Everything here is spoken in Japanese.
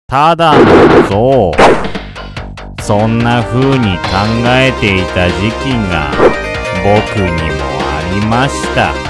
ただの像。そんな風に考えていた時期が僕にもありました。